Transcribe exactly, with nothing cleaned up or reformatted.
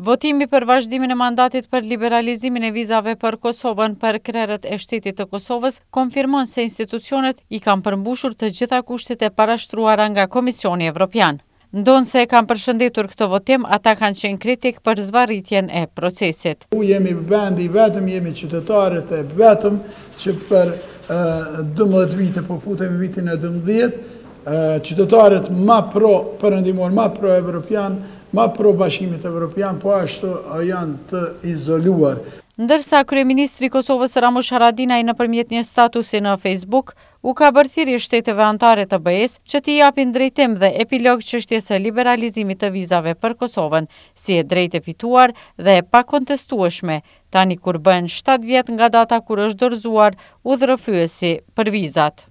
Votimi për vazhdimin e mandatit për liberalizimin e vizave për Kosovën për krerët e shtetit të Kosovës konfirmon se institucionet i kanë përmbushur të gjitha kushtet e parashtruara nga Komisioni Evropian. Ndonse e kanë përshëndetur këtë votim, ata kanë qenë kritik për zvarritjen e procesit. U jemi vendi vetëm, jemi qytetarët e vetëm që për dëmbëdhjetë vite po futemi vitin e dymbëdhjetë, qytetarët ma pro perëndimor, ma pro evropian, ma pro bashkimit evropian, po ashtu janë të izoluar. Ndërsa kryeministri i Kosovës Ramush Haradinaj nëpërmjet një statusi në Facebook u ka bërë thirrje shteteve anëtare të B E-s që t'i japin drejtim dhe epilog çështjes së liberalizimit të vizave për Kosovën, si e drejtë e fituar dhe e pakontestueshme, tani kur bën shtatë vjet nga data kur është dorëzuar udhërrëfyesi për vizat.